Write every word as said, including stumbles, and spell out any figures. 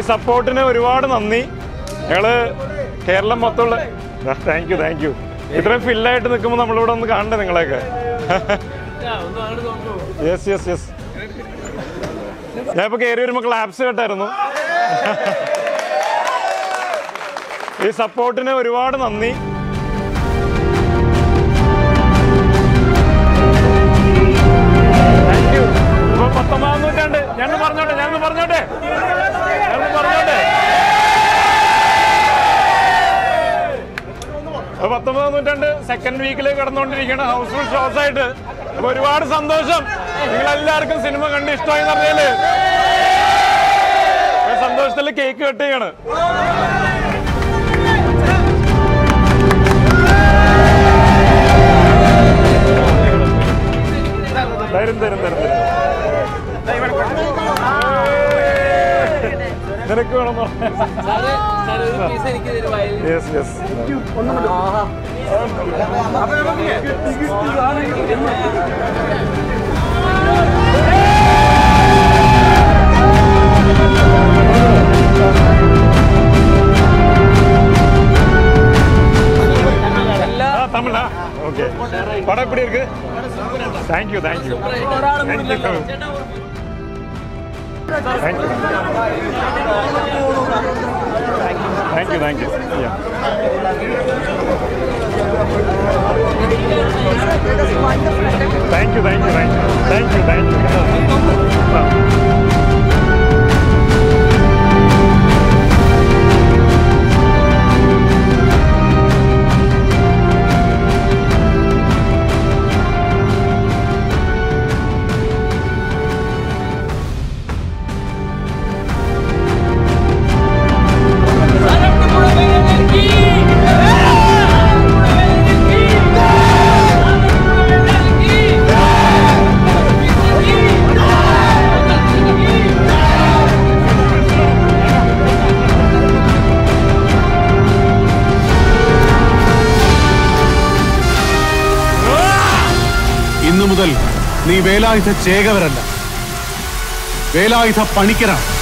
സപ്പോർട്ടിന് ഒരുപാട് നന്ദി. ഞങ്ങള് കേരളം മൊത്തമുള്ള താങ്ക് യു താങ്ക് യു. ഇത്രയും ഫില്ലായിട്ട് നിൽക്കുമ്പോൾ നമ്മളിവിടെ ഒന്ന് കാണണ്ടേ നിങ്ങളെയൊക്കെ. Yes yes yes. ഞാൻ ഇപ്പൊ കയറി വരുമ്പോൾ ക്ലാപ്സ് കേട്ടായിരുന്നു. ഈ സപ്പോർട്ടിന് ഒരുപാട് നന്ദി. Thank you. ഇപ്പൊ പത്തൊമ്പതാം നൂറ്റാണ്ട് ഞാൻ പറഞ്ഞോട്ടെ ഞാൻ പറഞ്ഞോട്ടെ ഞാൻ പറഞ്ഞോട്ടെ പത്തൊമ്പതാം നൂറ്റാണ്ട് സെക്കൻഡ് വീക്കിലേക്ക് കടന്നുകൊണ്ടിരിക്കുകയാണ് ഹൗസ്ഫുൾ ഷോസ് ആയിട്ട്. അപ്പൊ ഒരുപാട് സന്തോഷം. നിങ്ങളെല്ലാവർക്കും സിനിമ കണ്ട് ഇഷ്ടമായി പറഞ്ഞാല് സന്തോഷത്തില് കേക്ക് കട്ട് ചെയ്യാണ്. തരും തരും തരും തരും നിനക്ക് വേണം. Yes yes. தமிழா ஓகே. படம் எப்படி இருக்கு? Thank you thank you thank you thank you thank you thank you. Thank you thank you thank you thank you thank you. ഇന്നു മുതൽ നീ വേലായുധ ചേകവരല്ല, വേലായുധ പണിക്കരാണ്.